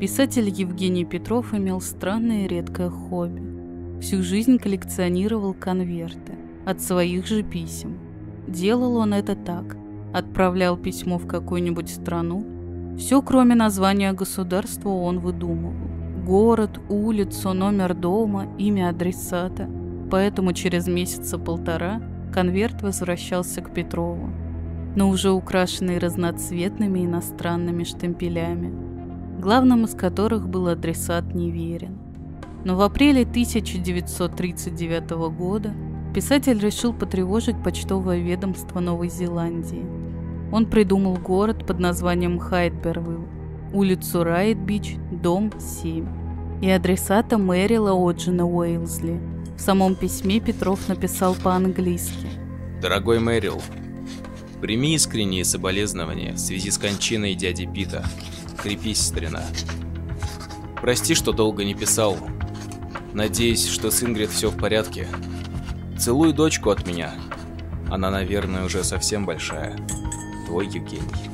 Писатель Евгений Петров имел странное и редкое хобби. Всю жизнь коллекционировал конверты от своих же писем. Делал он это так. Отправлял письмо в какую-нибудь страну. Все, кроме названия государства, он выдумывал. Город, улицу, номер дома, имя адресата. Поэтому через месяца полтора конверт возвращался к Петрову, но уже украшенный разноцветными иностранными штемпелями, главным из которых был адресат неверен. Но в апреле 1939 года писатель решил потревожить почтовое ведомство Новой Зеландии. Он придумал город под названием Хайдбервилл, улицу Райт-Бич, дом 7, и адресата Мэрила О'Джина Уэйлзли. В самом письме Петров написал по-английски: «Дорогой Мэрил, прими искренние соболезнования в связи с кончиной дяди Пита. Крепись, старина. Прости, что долго не писал. Надеюсь, что с Ингрид все в порядке. Целуй дочку от меня. Она, наверное, уже совсем большая. Твой Евгений».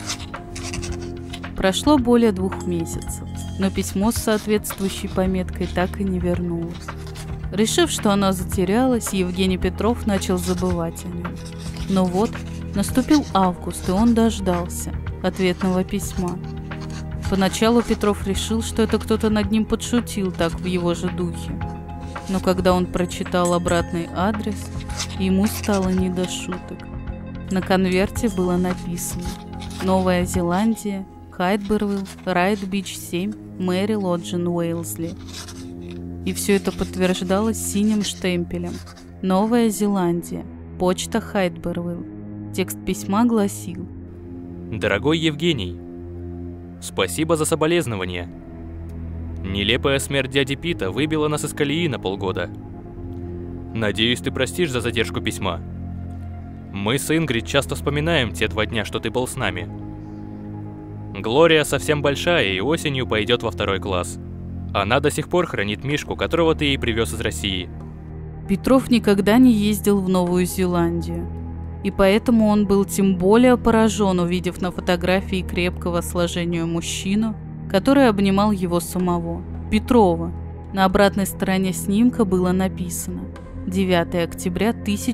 Прошло более 2 месяцев, но письмо с соответствующей пометкой так и не вернулось. Решив, что оно затерялось, Евгений Петров начал забывать о нем. Но вот наступил август, и он дождался ответного письма. Поначалу Петров решил, что это кто-то над ним подшутил так в его же духе. Но когда он прочитал обратный адрес, ему стало не до шуток. На конверте было написано: «Новая Зеландия, Хайдбервилл, Райт-Бич 7, Мэрил О'Джин Уэйлзли». И все это подтверждалось синим штемпелем: «Новая Зеландия, почта Хайдбервилл». Текст письма гласил: «Дорогой Евгений, спасибо за соболезнования. Нелепая смерть дяди Пита выбила нас из колеи на полгода. Надеюсь, ты простишь за задержку письма. Мы с Ингрид часто вспоминаем те 2 дня, что ты был с нами. Глория совсем большая и осенью пойдет во 2 класс. Она до сих пор хранит Мишку, которого ты ей привез из России». Петров никогда не ездил в Новую Зеландию, и поэтому он был тем более поражен, увидев на фотографии крепкого сложения мужчину, который обнимал его самого, Петрова. На обратной стороне снимка было написано: 9 октября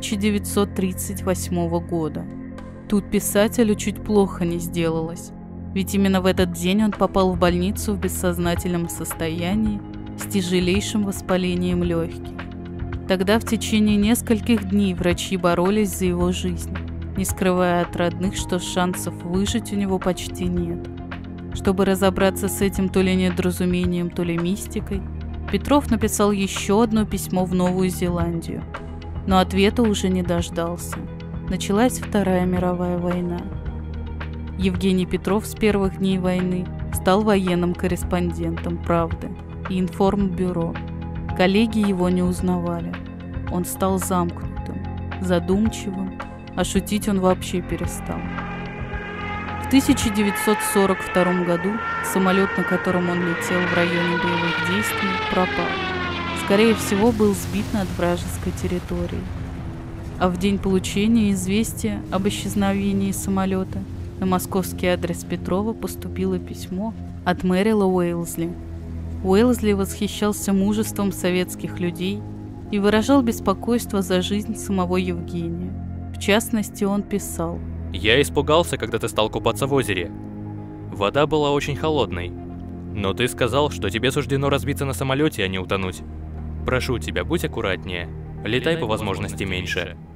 1938 года. Тут писателю чуть плохо не сделалось, ведь именно в этот день он попал в больницу в бессознательном состоянии с тяжелейшим воспалением легких. Тогда в течение нескольких дней врачи боролись за его жизнь, не скрывая от родных, что шансов выжить у него почти нет. Чтобы разобраться с этим то ли недоразумением, то ли мистикой, Петров написал еще одно письмо в Новую Зеландию, но ответа уже не дождался. Началась Вторая мировая война. Евгений Петров с первых дней войны стал военным корреспондентом «Правды» и информбюро. Коллеги его не узнавали. Он стал замкнутым, задумчивым, а шутить он вообще перестал. В 1942 году самолет, на котором он летел в районе боевых действий, пропал. Скорее всего, был сбит над вражеской территорией. А в день получения известия об исчезновении самолета на московский адрес Петрова поступило письмо от Мэрила Уэйлзли. Уэйлзли восхищался мужеством советских людей и выражал беспокойство за жизнь самого Евгения. В частности, он писал: «Я испугался, когда ты стал купаться в озере. Вода была очень холодной. Но ты сказал, что тебе суждено разбиться на самолете, а не утонуть. Прошу тебя, будь аккуратнее. Летай по возможности меньше.